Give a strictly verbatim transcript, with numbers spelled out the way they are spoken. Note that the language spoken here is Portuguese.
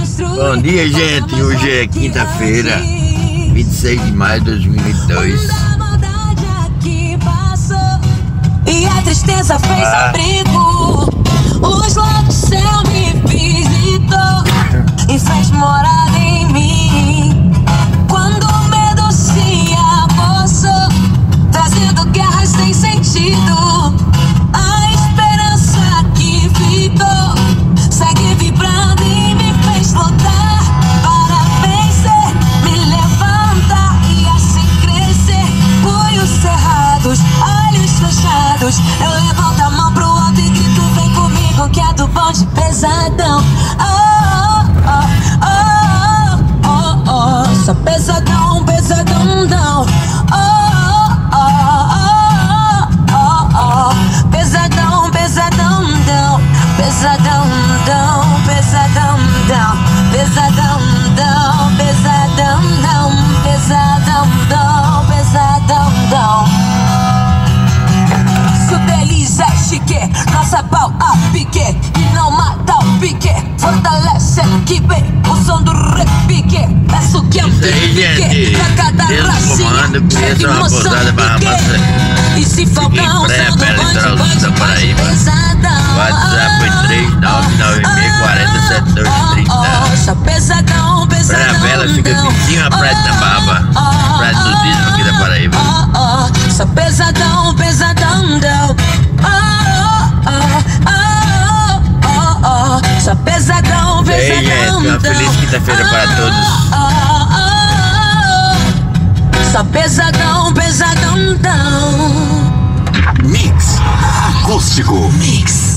Bom dia, gente. Hoje é quinta-feira, vinte e seis de maio de dois mil e vinte e dois. E a tristeza fez ah. abrigo. Os lados do céu me visitou e fez morada em mim. Quando o medo se apossou, trazendo guerras sem sentido, a esperança que ficou segue vibrando e me fez lutar para vencer, me levantar e assim crescer. Punhos cerrados, olhos fechados, eu levanto a mão pro alto e grito: vem comigo que é do bonde pesadão. Oh, oh, oh, oh, oh, oh. Só pesadão, pesadão, não. Oh, oh, oh, oh, oh. Pesadão, pesadão, não. Pesadão, não. Pesadão, não. Pesadão, não. Pesadão, não. Pesadão, não. Pesadão, não. Se o deles é chique, nossa pau a pique e não mata o pique, fortalece a equipe, o som do repique, peço que amplifique pra cada racinha, chega emoção pique. E se Falcão, som do bonde, bonde pesadão. WhatsApp foi três nove nove seis quatro sete dois três zero. Só pesadão, pesadão. Praia Bela fica vizinho a Praia da Baba, Praia do Dízimo aqui da Paraíba. Só pesadão, pesadão, não. Só pesadão, pesadão. E aí, gente, uma feliz quinta-feira para todos. Só pesadão, pesadão, não. Mix acústico. Mix.